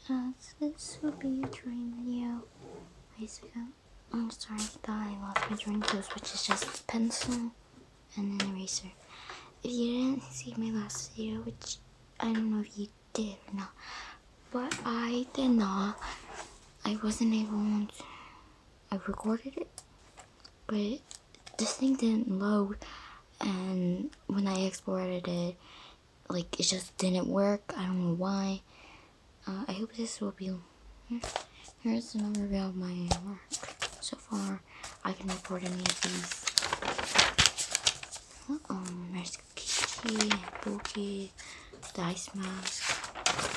This will be a drawing video. Basically, I'm sorry that I lost my drawing tools, which is just a pencil and an eraser. If you didn't see my last video, which I don't know if you did or not, but I did not. I wasn't able to. I recorded it, but this thing didn't load, and when I exported it, like, it just didn't work. I don't know why. I hope this will be. Here's an overview of my work so far. I can record any of these. There's Kiki, Pookie, Dice Mask.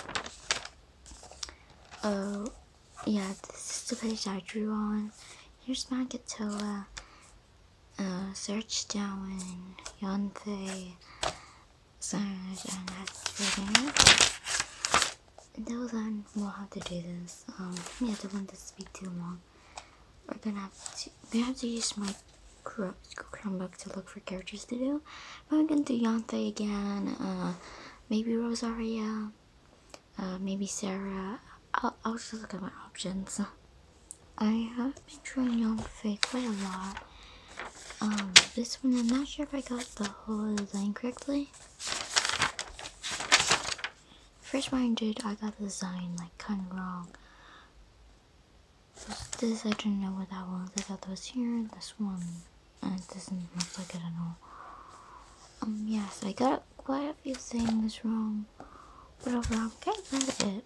Oh, yeah, this is the page I drew on. Here's Magatilla, Search Down, Yanfei, Signage, and that's reading it. Until then, we'll have to do this. Yeah, don't want this to be too long. We're gonna have to use my Chromebook to look for characters to do. But I'm gonna do Yanfei again. Maybe Rosaria. Maybe Sarah. I'll just look at my options. I have been drawing Yanfei quite a lot. This one I'm not sure if I got the whole design correctly. First one I did, I got the design like kind of wrong. This I didn't know what that was. I thought that was here. This one, and it doesn't look like it at all. Yes, I got quite a few things wrong, but overall, I'm kind of glad I did.